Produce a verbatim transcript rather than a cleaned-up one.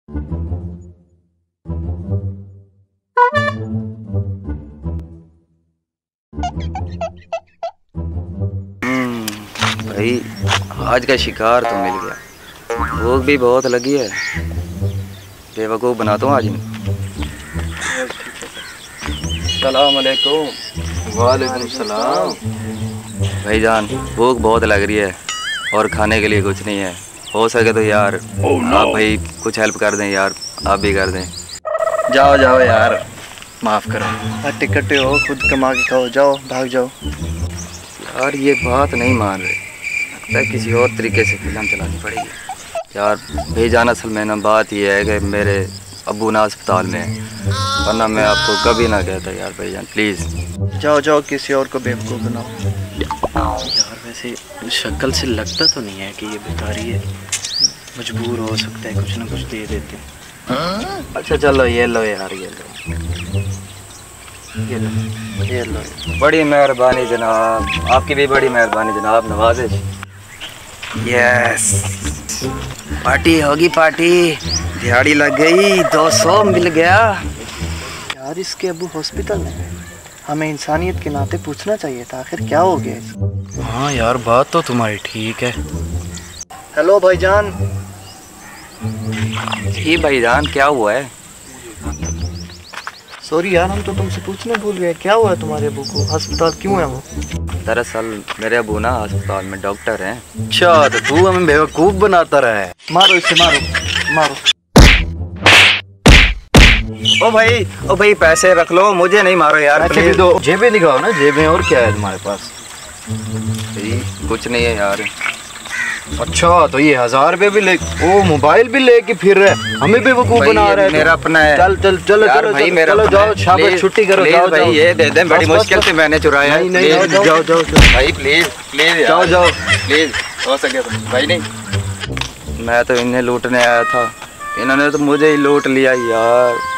भाई आज का शिकार तो मिल गया, भूख भी बहुत लगी है, बेवकूफ़ बनाता हूँ आज मैं। सलाम अलैकुम। वालेकुम सलाम। भाईजान भूख बहुत लग रही है और खाने के लिए कुछ नहीं है, हो सके तो यार oh, no. आप भाई कुछ हेल्प कर दें यार, आप भी कर दें। जाओ जाओ यार, माफ़ करो। हट्टे कट्टे हो, खुद कमा के खाओ, जाओ भाग जाओ। यार ये बात नहीं मान रहे, लगता है किसी और तरीके से फिल्म चलानी पड़ेगी। यार भाईजान असल में ना बात ये है कि मेरे अब्बू ना अस्पताल में है, वरना मैं आपको कभी ना कहता यार भाईजान प्लीज़। जाओ जाओ किसी और को बेवकूफ़ बनाओ। यार वैसे शक्ल से लगता तो नहीं है कि ये भिखारी है, मजबूर हो सकता है, कुछ ना कुछ दे देते हैं। अच्छा चलो ये लो यार, ये लो ये लो ये लो। बड़ी मेहरबानी जनाब, आपकी भी बड़ी मेहरबानी जनाब, नवाजे। यस पार्टी होगी, पार्टी दिहाड़ी लग गई, दो सौ मिल गया। यार इसके अब्बू हॉस्पिटल में, हमें इंसानियत के नाते पूछना चाहिए था आखिर क्या हो गया। हाँ यार बात तो तुम्हारी ठीक है। हेलो भाईजान। जी भाईजान क्या हुआ है? सॉरी यार हम तो तुमसे पूछने भूल गए, क्या हुआ है तुम्हारे अब्बू को, अस्पताल क्यों है वो? दरअसल मेरे अब्बू ना अस्पताल में डॉक्टर हैं। अच्छा तो तू हमें बेवकूफ़ बनाता रहा है। मारो इसे, मारो मारो। ओ भाई ओ भाई पैसे रख लो, मुझे नहीं मारो यार प्लीज। दो जेबें दिखाओ ना, जेबें। और क्या है तुम्हारे पास? कुछ नहीं है यार। अच्छा तो ये हजार रुपए भी ले, ओ मोबाइल भी लेके फिर रहे, हमें भी बेवकूफ बना रहा है। मेरा अपना है। चल चल चलो चलो भाई चलो, मेरा चलो जाओ, शाबाश छुट्टी करो, जाओ भाई, ये दे दें, बड़ी मुश्किल से मैंने चुराया। नहीं नहीं जाओ जाओ जाओ भाई प्लीज प्लीज जाओ जाओ प्लीज, हो सके तो भाई। नहीं मैं तो इन्हें लूटने आया था, इन्होंने तो मुझे ही लूट लिया यार।